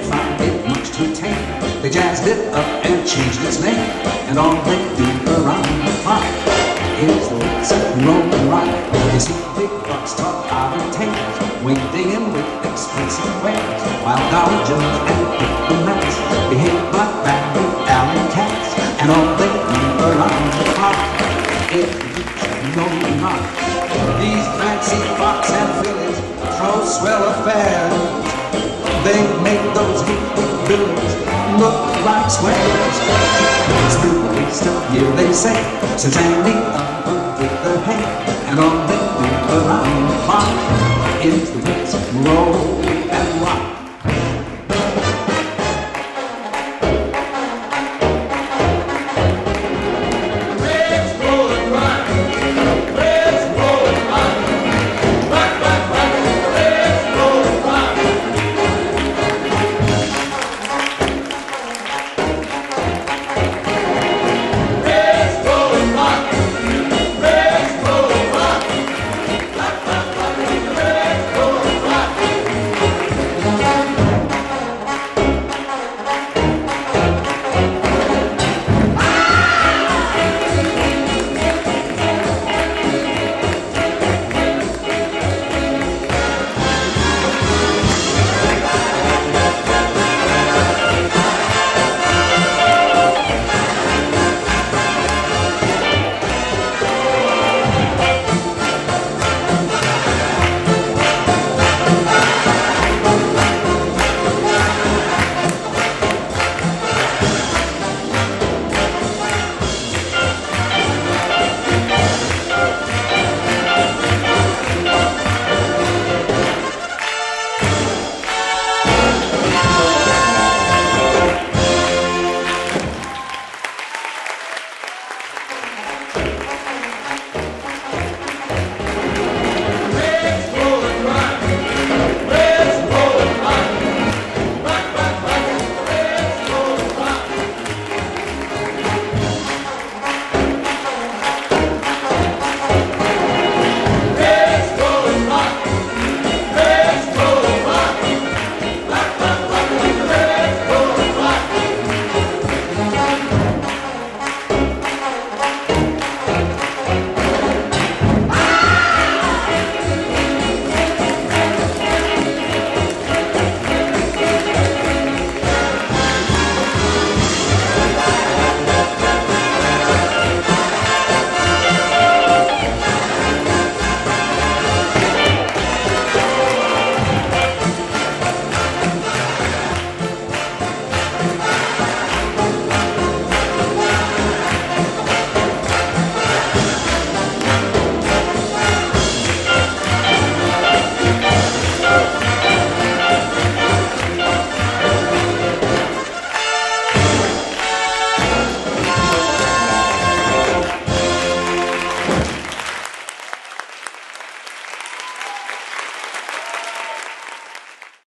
find it much too tame. They jazzed it up and changed its name, and all they do around the clock is sit and roll and rock. You see big bucks talk out of tales, wading in with expensive wares, while Dollar Jones and diplomats behave like rabid alley cats, and all they do around the clock is roll and rock. These fancy fox and fillies throw swell affairs. They make those hillbillies look like squares. It's the waste of year, they say, since Andy up with their hay, and all they do around the clock is the